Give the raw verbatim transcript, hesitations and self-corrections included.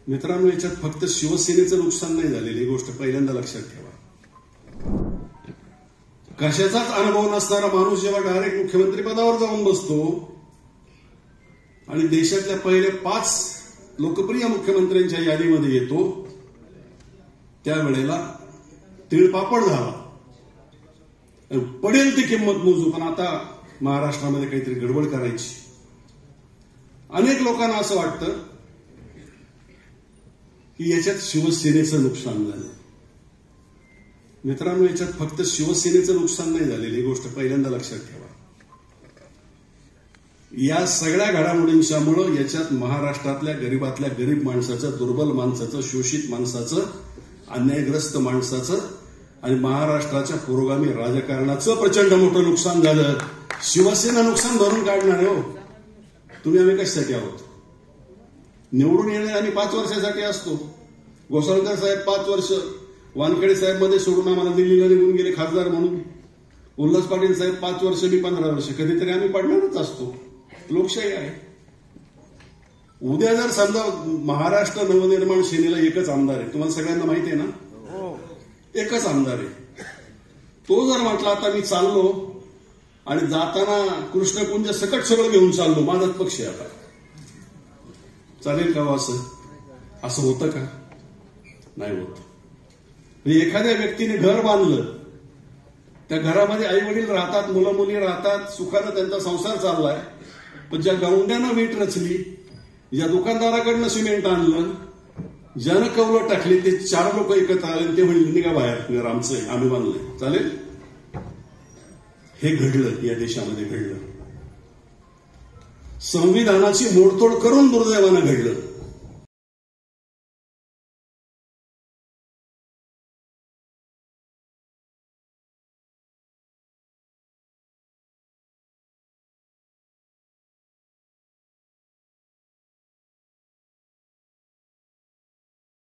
मित्रांनो, याच्यात फक्त शिवसेनेचं नुकसान नाही झालेलं, ही गोष्ट पहिल्यांदा लक्षात ठेवा. कशाचाच अनुभव नसणारा माणूस जेव्हा डायरेक्ट मुख्यमंत्री पदावर जाऊन बसतो आणि देशातल्या पहिले पाच लोकप्रिय मुख्यमंत्र्यांच्या यादीमध्ये येतो, त्यावेळेला तिळपापड झाला. पडेल ती किंमत मोजू, पण आता महाराष्ट्रामध्ये काहीतरी गडबड करायची. अनेक लोकांना असं वाटतं की याच्यात शिवसेनेचं नुकसान झालं. मित्रांनो, याच्यात फक्त शिवसेनेचं नुकसान नाही झालेलं, ही गोष्ट पहिल्यांदा लक्षात ठेवा. या सगळ्या घडामोडींच्यामुळं याच्यात महाराष्ट्रातल्या गरीबातल्या गरीब माणसाचं, दुर्बल माणसाचं, शोषित माणसाचं, अन्यायग्रस्त माणसाचं आणि महाराष्ट्राच्या पुरोगामी राजकारणाचं प्रचंड मोठं नुकसान झालं. शिवसेना नुकसान भरून काढणार आहे. हो, तुम्ही आम्ही कशासाठी आहोत? निवडून येणे आम्ही पाच वर्षासाठी असतो. घोसाळकर साहेब पाच वर्ष, वानखेडे साहेब मध्ये सोडून आम्हाला दिल्लीला निघून गेले खासदार म्हणून. उल्हास पाटील साहेब पाच वर्ष, मी पंधरा वर्ष. कधीतरी आम्ही पडणारच असतो. लोकशाही आहे. उद्या जर समजा महाराष्ट्र नवनिर्माण सेनेला एकच आमदार आहे, तुम्हाला सगळ्यांना माहिती आहे ना, एकच आमदार आहे. तो जर म्हटला आता मी चाललो आणि जाताना कृष्णकुंज सकट सगळं घेऊन चाललो, माझाच पक्ष आहे आता, चालेल का? असं असं होतं का? नाही होत. एखाद्या व्यक्तीने घर बांधलं, त्या घरामध्ये आई वडील राहतात, मुलं मुली राहतात, सुखानं त्यांचा संसार चाललाय. पण ज्या गौंड्यानं वीट रचली, ज्या दुकानदाराकडनं सिमेंट आणलं, ज्यानं कौलं टाकली, ते चार लोक एकत्र आले, ते म्हणले निघा बाहेर, घर आमचं आहे, आम्ही बांधलंय, चालेल? हे घडलं, या देशामध्ये घडलं. संविधानाची मोडतोड करून दुर्दैवानं घडलं.